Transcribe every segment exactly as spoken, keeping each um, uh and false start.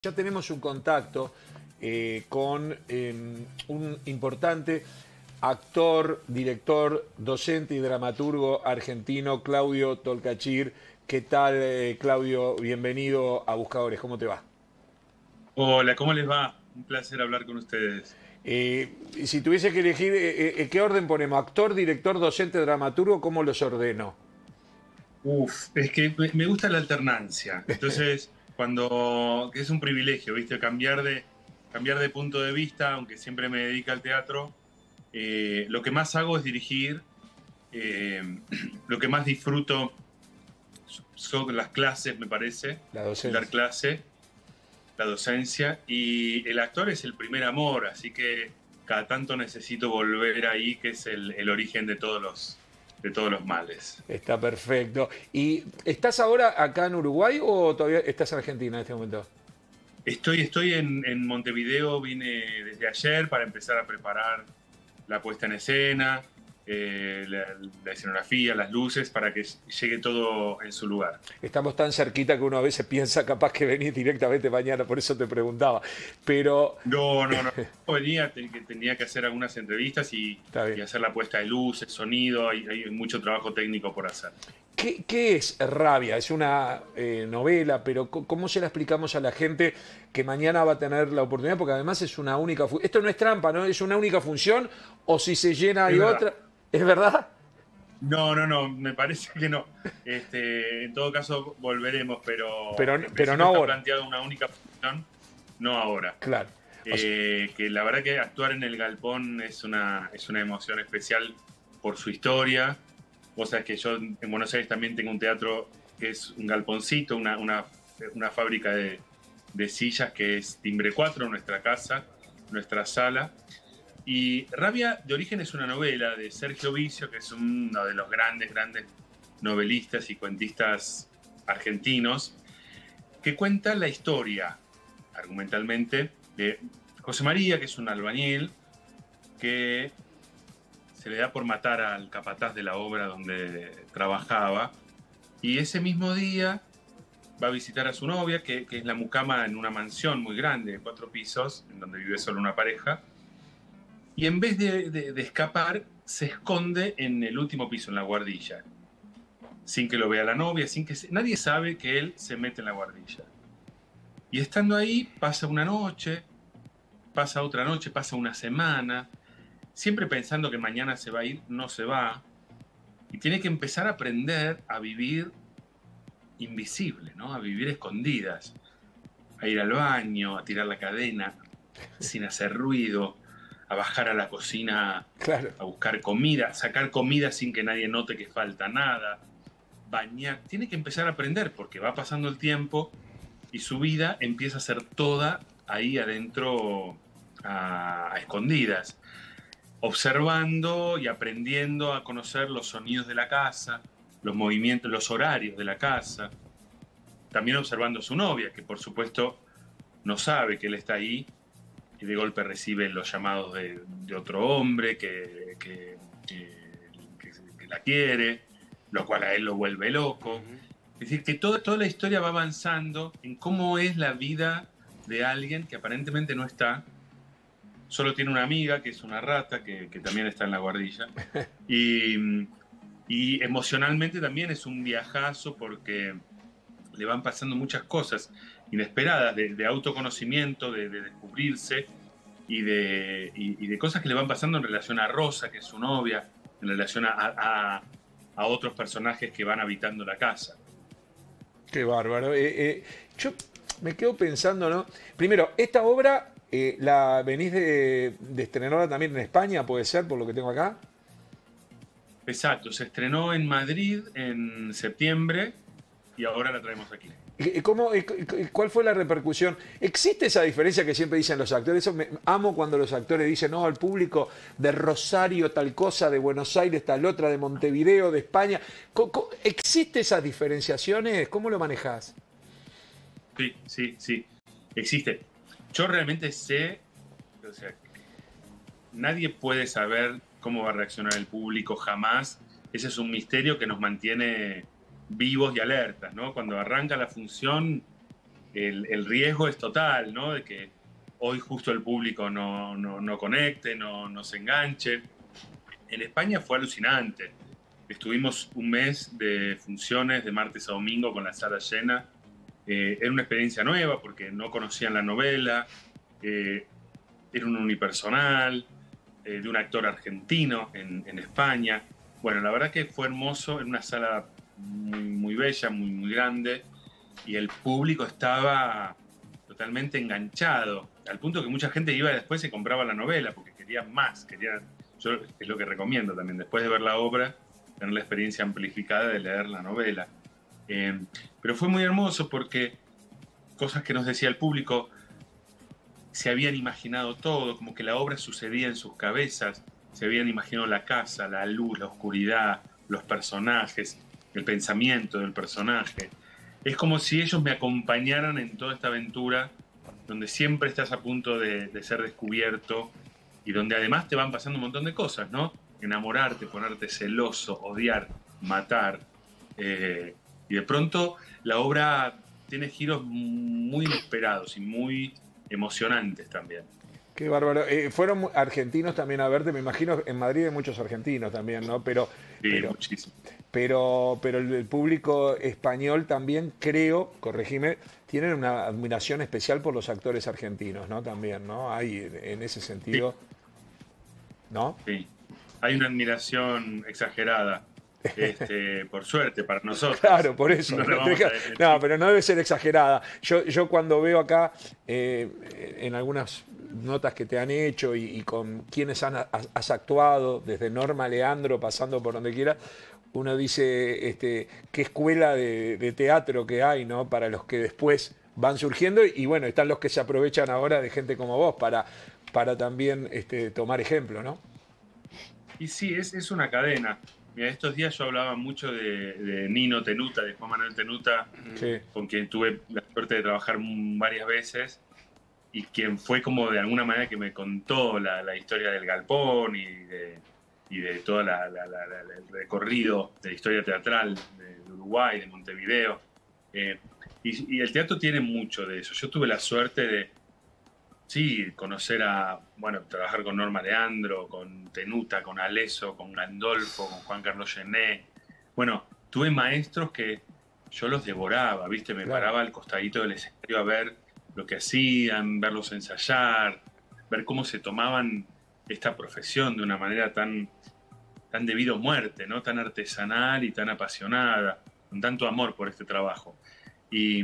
Ya tenemos un contacto eh, con eh, un importante actor, director, docente y dramaturgo argentino, Claudio Tolcachir. ¿Qué tal, eh, Claudio? Bienvenido a Buscadores. ¿Cómo te va? Hola, ¿cómo les va? Un placer hablar con ustedes. Eh, si tuviese que elegir, eh, eh, ¿qué orden ponemos? ¿Actor, director, docente, dramaturgo? ¿Cómo los ordeno? Uf, es que me me gusta la alternancia. Entonces, cuando que es un privilegio, ¿viste? Cambiar de, cambiar de punto de vista, aunque siempre me dedico al teatro, eh, lo que más hago es dirigir, eh, lo que más disfruto son las clases, me parece, La el dar docencia. clase, la docencia, y el actor es el primer amor, así que cada tanto necesito volver ahí, que es el, el origen de todos los, de todos los males. Está perfecto. ¿Y estás ahora acá en Uruguay o todavía estás en Argentina en este momento? Estoy, estoy en, en Montevideo, vine desde ayer para empezar a preparar la puesta en escena, eh, la, la escenografía, las luces, para que llegue todo en su lugar. Estamos tan cerquita que uno a veces piensa capaz que venís directamente mañana, por eso te preguntaba. Pero, No, no, no. Venía, te- que tenía que hacer algunas entrevistas y, está y bien. hacer la puesta de luces, sonido, hay, hay mucho trabajo técnico por hacer. ¿Qué, qué es Rabia? Es una eh, novela, pero co- ¿cómo se la explicamos a la gente que mañana va a tener la oportunidad? Porque además es una única función. Esto no es trampa, ¿no? Es una única función, o si se llena Es hay verdad. otra. ¿Es verdad? No, no, no, me parece que no. Este, en todo caso volveremos, pero Pero, en pero no principio está ahora. planteada una única función, no ahora. Claro. O sea, Eh, que la verdad que actuar en el Galpón es una, es una emoción especial por su historia. Vos sabés que yo en Buenos Aires también tengo un teatro que es un galponcito, una, una, una fábrica de, de sillas que es Timbre cuatro, nuestra casa, nuestra sala. Y Rabia de origen es una novela de Sergio Vicio, que es uno de los grandes, grandes novelistas y cuentistas argentinos, que cuenta la historia, argumentalmente, de José María, que es un albañil, que se le da por matar al capataz de la obra donde trabajaba, y ese mismo día va a visitar a su novia, que, que es la mucama en una mansión muy grande, de cuatro pisos, en donde vive solo una pareja, y en vez de, de, de escapar, se esconde en el último piso, en la guardilla, sin que lo vea la novia, sin que se, nadie sabe que él se mete en la guardilla. Y estando ahí, pasa una noche, pasa otra noche, pasa una semana, siempre pensando que mañana se va a ir, no se va, y tiene que empezar a aprender a vivir invisible, ¿no? A vivir escondidas, a ir al baño, a tirar la cadena sin hacer ruido, a bajar a la cocina claro. a buscar comida, sacar comida sin que nadie note que falta nada, bañar. Tiene que empezar a aprender porque va pasando el tiempo y su vida empieza a ser toda ahí adentro a, a escondidas, observando y aprendiendo a conocer los sonidos de la casa, los movimientos, los horarios de la casa, también observando a su novia, que por supuesto no sabe que él está ahí y de golpe recibe los llamados de, de otro hombre que, que, que, que, que la quiere, lo cual a él lo vuelve loco. Es decir, que todo, toda la historia va avanzando en cómo es la vida de alguien que aparentemente no está, solo tiene una amiga que es una rata, que, que también está en la guardilla, y, y emocionalmente también es un viajazo porque le van pasando muchas cosas inesperadas, de, de autoconocimiento, de, de descubrirse y de, y, y de cosas que le van pasando en relación a Rosa, que es su novia, en relación a, a, a otros personajes que van habitando la casa. Qué bárbaro. Eh, eh, yo me quedo pensando, ¿no? Primero, esta obra eh, la venís de, de estrenarla también en España, puede ser, por lo que tengo acá. Exacto, se estrenó en Madrid en septiembre y ahora la traemos aquí. Eh, ¿Cómo, eh, ¿Cuál fue la repercusión? ¿Existe esa diferencia que siempre dicen los actores? Eso me, amo cuando los actores dicen, no, al público de Rosario tal cosa, de Buenos Aires tal otra, de Montevideo, de España. Co- co- ¿Existe esas diferenciaciones? ¿Cómo lo manejás? Sí, sí, sí, existe. Yo realmente sé, o sea, nadie puede saber cómo va a reaccionar el público jamás. Ese es un misterio que nos mantiene vivos y alertas, ¿no? Cuando arranca la función, el, el riesgo es total, ¿no? De que hoy justo el público no, no, no conecte, no, no se enganche. En España fue alucinante. Estuvimos un mes de funciones de martes a domingo con la sala llena. Eh, era una experiencia nueva porque no conocían la novela. Eh, era un unipersonal eh, de un actor argentino en, en España. Bueno, la verdad que fue hermoso, en una sala muy, muy bella, muy, muy grande, y el público estaba totalmente enganchado, al punto que mucha gente iba y después se compraba la novela porque quería más, quería, yo es lo que recomiendo también, después de ver la obra, tener la experiencia amplificada de leer la novela. Eh, pero fue muy hermoso porque cosas que nos decía el público, se habían imaginado todo, como que la obra sucedía en sus cabezas, se habían imaginado la casa, la luz, la oscuridad, los personajes, el pensamiento del personaje. Es como si ellos me acompañaran en toda esta aventura donde siempre estás a punto de, de ser descubierto y donde además te van pasando un montón de cosas, ¿no? Enamorarte, ponerte celoso, odiar, matar. Eh, y de pronto la obra tiene giros muy inesperados y muy emocionantes también. Qué bárbaro. Eh, fueron argentinos también a verte, me imagino, en Madrid hay muchos argentinos también, ¿no? Pero, sí, pero, muchísimo. Pero, pero el público español también, creo, corregime, tienen una admiración especial por los actores argentinos, ¿no? También, ¿no? Hay en ese sentido, sí. ¿no? Sí. Hay una admiración exagerada. Este, por suerte para nosotros. Claro, por eso. No, No, no, pero no debe ser exagerada. Yo, yo cuando veo acá eh, en algunas notas que te han hecho y, y con quienes han, has actuado, desde Norma Leandro, pasando por donde quiera, uno dice este, qué escuela de, de teatro que hay, ¿no? Para los que después van surgiendo y bueno, están los que se aprovechan ahora de gente como vos para, para también este, tomar ejemplo, ¿no? Y sí, es, es una cadena. Mira, estos días yo hablaba mucho de, de Nino Tenuta, de Juan Manuel Tenuta, sí, con quien tuve la suerte de trabajar varias veces y quien fue como de alguna manera que me contó la, la historia del galpón y de, y de todo la, la, la, la, el recorrido de la historia teatral de, de Uruguay, de Montevideo. Eh, y, y el teatro tiene mucho de eso. Yo tuve la suerte de, sí, conocer a, bueno, trabajar con Norma Leandro, con Tenuta, con Aleso, con Gandolfo, con Juan Carlos Gené. Bueno, tuve maestros que yo los devoraba, ¿viste? Me claro. paraba al costadito del escenario a ver lo que hacían, verlos ensayar, ver cómo se tomaban esta profesión de una manera tan, tan debido a muerte, ¿no? Tan artesanal y tan apasionada, con tanto amor por este trabajo. Y,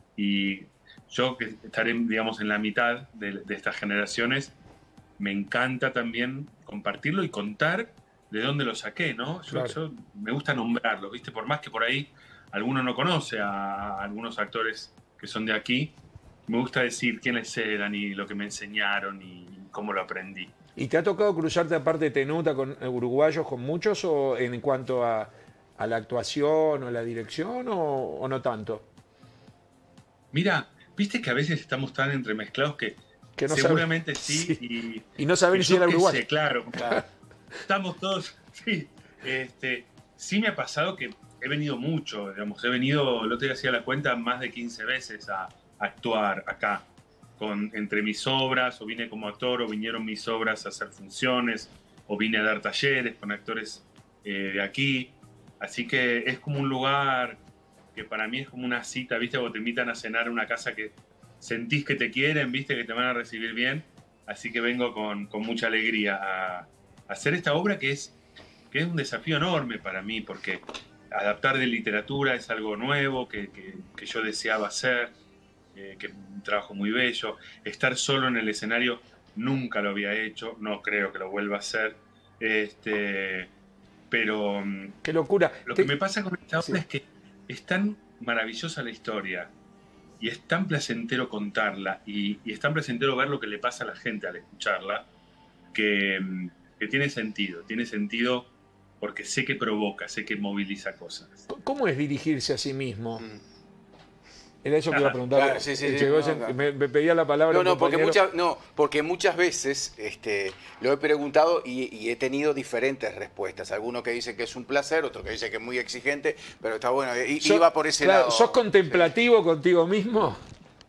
y yo que estaré, digamos, en la mitad de, de estas generaciones, me encanta también compartirlo y contar de dónde lo saqué, ¿no? Yo, claro. yo me gusta nombrarlo, ¿viste? Por más que por ahí alguno no conoce a, a algunos actores que son de aquí, me gusta decir quiénes eran y lo que me enseñaron y cómo lo aprendí. ¿Y te ha tocado cruzarte aparte de Tenuta con uruguayos, con muchos, o en cuanto a, a la actuación o la dirección, o, o no tanto? Mira, viste que a veces estamos tan entremezclados que, que no seguramente saben, sí, sí. Y, y no saben si era uruguayo. Sé, claro, claro. Estamos todos, sí. Este, sí me ha pasado que he venido mucho, digamos, he venido, el otro día hacía la cuenta, más de quince veces a, a actuar acá, con, entre mis obras, o vine como actor, o vinieron mis obras a hacer funciones, o vine a dar talleres con actores eh, de aquí, así que es como un lugar que para mí es como una cita, ¿viste? O te invitan a cenar en una casa que sentís que te quieren, ¿viste? Que te van a recibir bien. Así que vengo con, con mucha alegría a, a hacer esta obra que es, que es un desafío enorme para mí, porque adaptar de literatura es algo nuevo que, que, que yo deseaba hacer, eh, que es un trabajo muy bello. Estar solo en el escenario nunca lo había hecho, no creo que lo vuelva a hacer. Este, pero... ¡Qué locura! Lo te... que me pasa con esta obra sí. es que es tan maravillosa la historia y es tan placentero contarla y, y es tan placentero ver lo que le pasa a la gente al escucharla que, que tiene sentido, tiene sentido porque sé que provoca, sé que moviliza cosas. ¿Cómo es dirigirse a sí mismo? Mm. Era eso que iba a preguntar. Claro, sí, sí, sí, no, no, claro. me, me pedía la palabra. No, no, porque muchas, no, porque muchas veces este, lo he preguntado y, y he tenido diferentes respuestas. Algunos que dicen que es un placer, otros que dicen que es muy exigente, pero está bueno. Y, ¿Sos, iba por ese claro, lado. ¿Sos contemplativo sí. contigo mismo?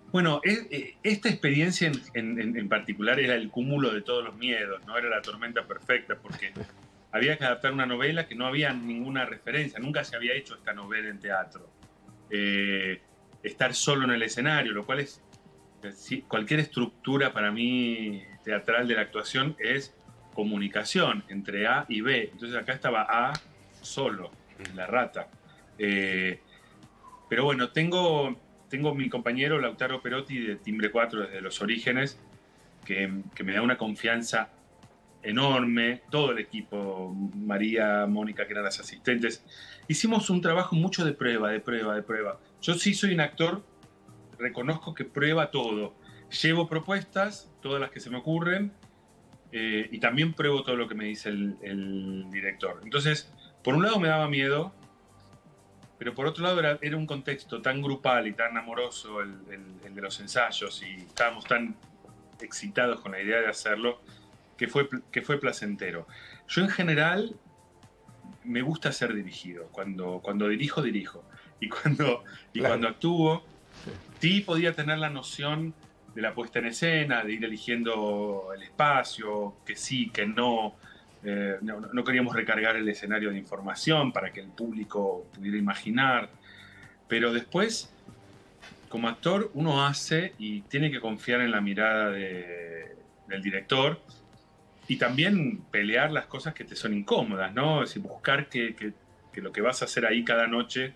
Bueno, es- eh, esta experiencia en, en- en particular era el cúmulo de todos los miedos, no era la tormenta perfecta, porque había que adaptar una novela que no había ninguna referencia, nunca se había hecho esta novela en teatro. Eh, estar solo en el escenario, lo cual es, sí, cualquier estructura para mí teatral de la actuación es comunicación entre A y B. Entonces acá estaba A solo, la rata. Eh, pero bueno, tengo, tengo mi compañero Lautaro Perotti de Timbre cuatro desde los orígenes, que, que me da una confianza enorme, todo el equipo, María, Mónica, que eran las asistentes. Hicimos un trabajo mucho de prueba, de prueba, de prueba. Yo sí soy un actor, reconozco que prueba todo. Llevo propuestas, todas las que se me ocurren, eh, y también pruebo todo lo que me dice el, el director. Entonces, por un lado me daba miedo, pero por otro lado era, era un contexto tan grupal y tan amoroso el, el, el de los ensayos, y estábamos tan excitados con la idea de hacerlo, que fue, que fue placentero. Yo en general me gusta ser dirigido. Cuando, cuando dirijo, dirijo. Y cuando, y Claro. cuando actúo, sí podía tener la noción de la puesta en escena, de ir eligiendo el espacio, que sí, que no. Eh, no, no queríamos recargar el escenario de información para que el público pudiera imaginar. Pero después, como actor, uno hace y tiene que confiar en la mirada de, del director, y también pelear las cosas que te son incómodas, ¿no? Es decir, buscar que, que, que lo que vas a hacer ahí cada noche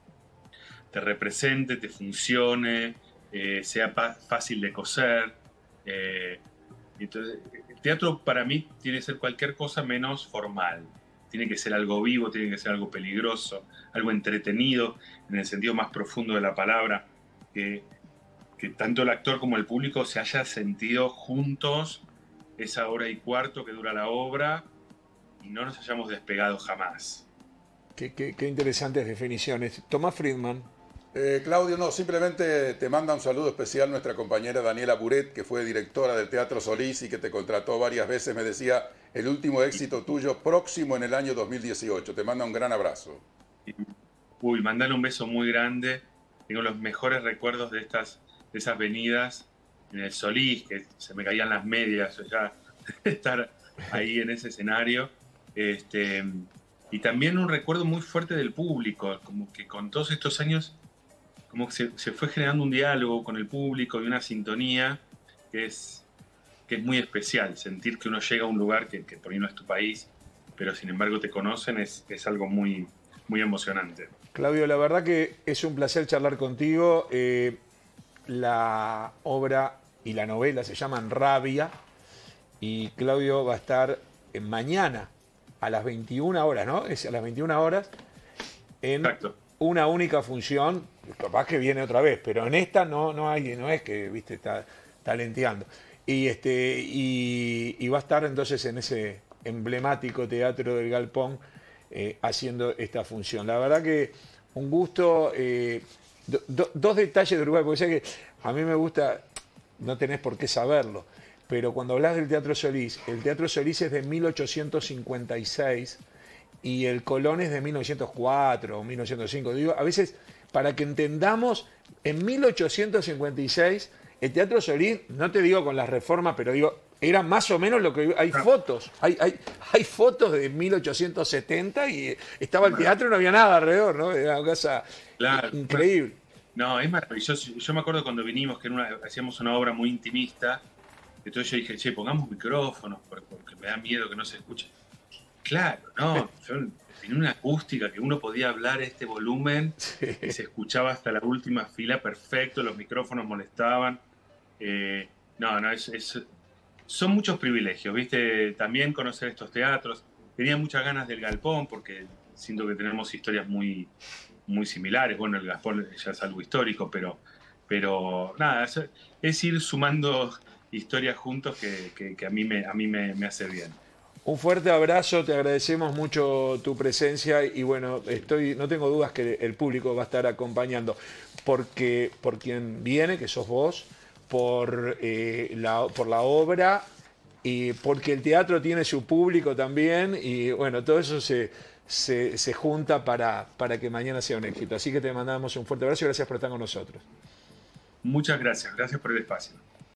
te represente, te funcione, eh, sea fácil de coser. Eh, entonces, el teatro para mí tiene que ser cualquier cosa menos formal. Tiene que ser algo vivo, tiene que ser algo peligroso, algo entretenido, en el sentido más profundo de la palabra, que, que tanto el actor como el público se haya sentido juntos esa hora y cuarto que dura la obra y no nos hayamos despegado jamás. Qué, qué- qué interesantes definiciones. Tomás Friedman. Eh, Claudio, no, simplemente te manda un saludo especial nuestra compañera Daniela Buret, que fue directora del Teatro Solís y que te contrató varias veces. Me decía, el último éxito tuyo próximo en el año dos mil dieciocho. Te manda un gran abrazo. Uy, mandale un beso muy grande. Tengo los mejores recuerdos de, estas, de esas venidas en el Solís, que se me caían las medias ya estar ahí en ese escenario. Este, y también un recuerdo muy fuerte del público, como que con todos estos años como que se, se fue generando un diálogo con el público y una sintonía que es, que es muy especial. Sentir que uno llega a un lugar que, que por ahí no es tu país, pero sin embargo te conocen, es, es algo muy, muy emocionante. Claudio, la verdad que es un placer charlar contigo. Eh, la obra y la novela se llaman Rabia y Claudio va a estar eh, mañana a las veintiuna horas, ¿no? Es a las veintiuna horas en Exacto. una única función. Capaz que viene otra vez, pero en esta no, no hay, no es que, viste, está talenteando. Y este, y, y va a estar entonces en ese emblemático Teatro del Galpón eh, haciendo esta función. La verdad que un gusto. Eh, do, do, dos detalles de Uruguay, porque sé que a mí me gusta, no tenés por qué saberlo, pero cuando hablas del Teatro Solís, el Teatro Solís es de mil ochocientos cincuenta y seis y el Colón es de mil novecientos cuatro o mil novecientos cinco. Digo, a veces, para que entendamos, en mil ochocientos cincuenta y seis el Teatro Solís, no te digo con las reformas, pero digo, era más o menos lo que hay fotos, hay, hay, hay fotos de mil ochocientos setenta y estaba el teatro y no había nada alrededor, ¿no? Era una cosa Claro. increíble. No, es maravilloso. Yo me acuerdo cuando vinimos que en una, hacíamos una obra muy intimista, entonces yo dije, che, pongamos micrófonos porque me da miedo que no se escuche. Claro, no, yo tenía una acústica que uno podía hablar a este volumen Sí. y se escuchaba hasta la última fila perfecto, los micrófonos molestaban. Eh, no, no, es, es, son muchos privilegios, ¿viste? También conocer estos teatros. Tenía muchas ganas del Galpón porque siento que tenemos historias muy, muy similares. Bueno, el Galpón ya es algo histórico, pero, pero nada, es, es ir sumando historias juntos que, que, que a mí, me, a mí me, me hace bien. Un fuerte abrazo, te agradecemos mucho tu presencia y bueno, estoy, no tengo dudas que el público va a estar acompañando, porque por quien viene, que sos vos, por, eh, la, por la obra y porque el teatro tiene su público también y bueno, todo eso se, se, se junta para, para que mañana sea un éxito. Así que te mandamos un fuerte abrazo y gracias por estar con nosotros. Muchas gracias, gracias por el espacio.